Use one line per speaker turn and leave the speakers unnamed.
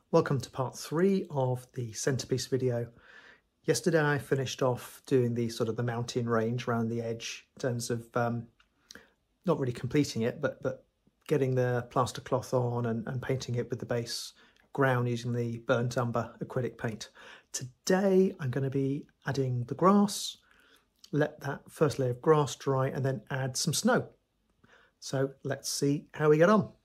Welcome to part 3 of the centerpiece video. Yesterday I finished off doing the the mountain range around the edge in terms of not really completing it, but getting the plaster cloth on and painting it with the base ground using the burnt umber acrylic paint. Today I'm going to be adding the grass, let that first layer of grass dry and then add some snow. So let's see how we get on.